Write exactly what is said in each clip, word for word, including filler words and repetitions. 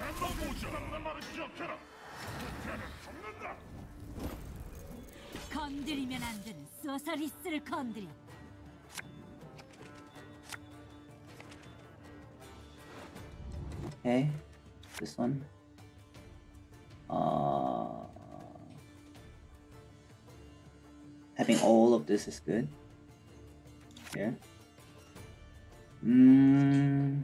건드리면 안 되는 소서리스를 건드려. Okay, this one. Uh, having all of this is good. Here. Mm.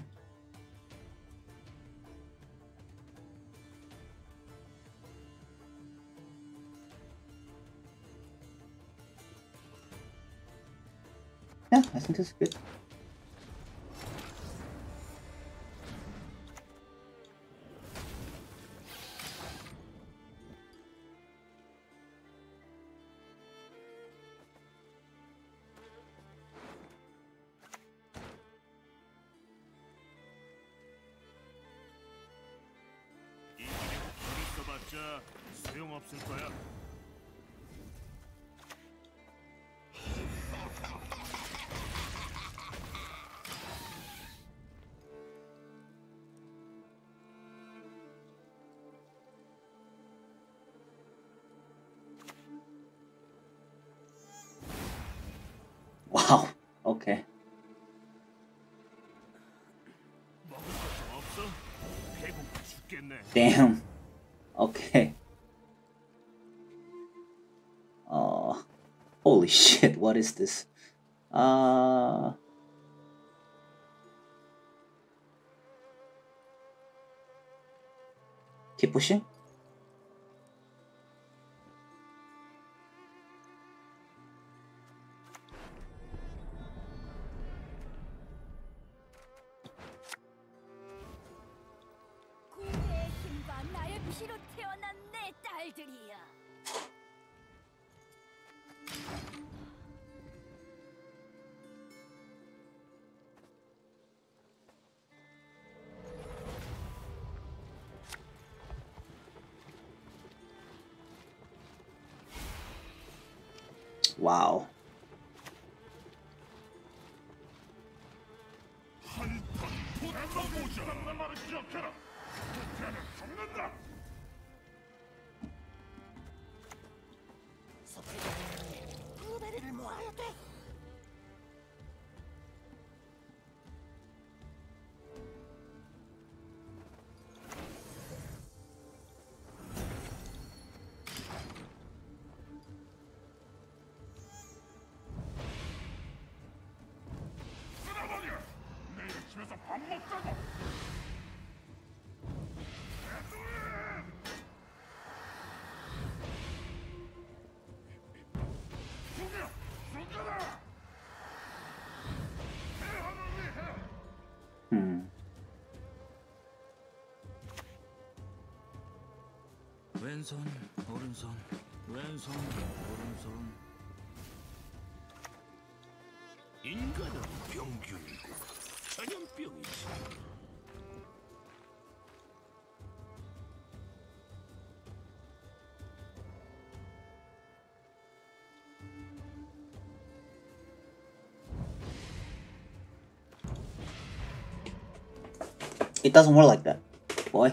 Yeah, I think this is good. 자, 소용없을 거야. Wow. Okay. 먹을 것 좀 없어? 배고파 죽겠네. Damn. Okay. Uh, holy shit, what is this? Uh, keep pushing? 고대의 힘과 나의 피로 태어난 내 딸들이여. Wow. 블루베리를 모아야 돼. 집에서 밥 먹자고. 죽여, 죽여라. Hmm. 왼손, 오른손, 왼손, 오른손. 인간은 병균이고 전염병이지. It doesn't work like that, boy.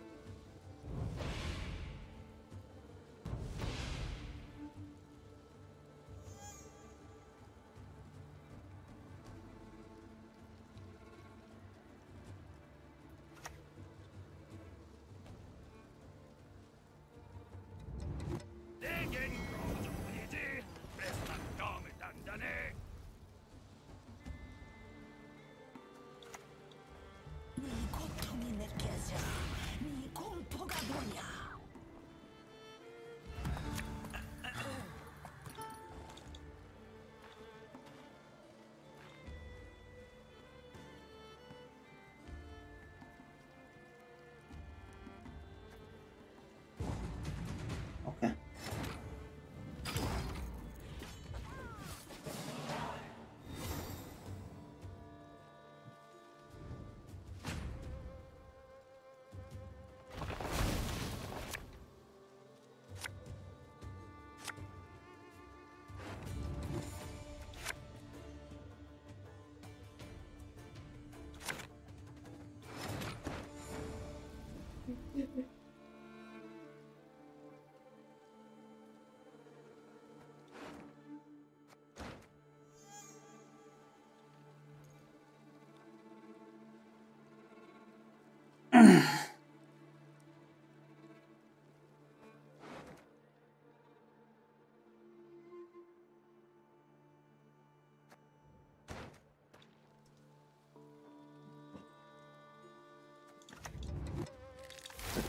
내겐 거저뿐이지. 맨날 덤을 단단해. 네 고통이 느껴져. 네 공포가 보여. Okay.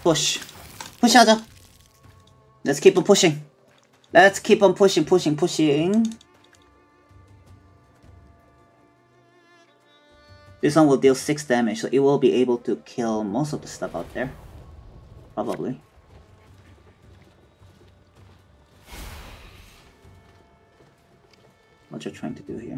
push. 푸시하자. Let's keep on pushing. Let's keep on pushing, pushing, pushing. This one will deal six damage, so it will be able to kill most of the stuff out there. Probably. What you're trying to do here.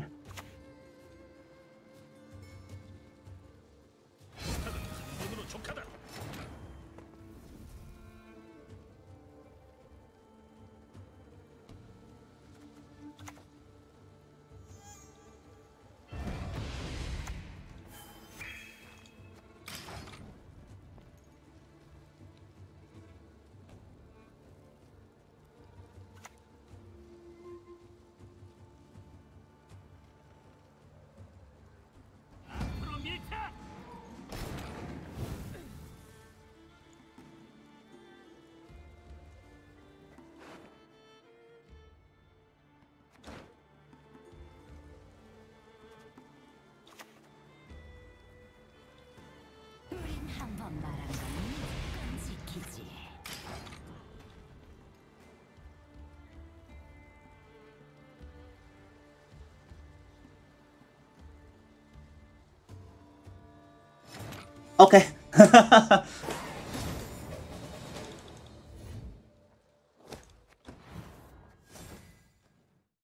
한번 말한 건 무조건 지키지. Okay.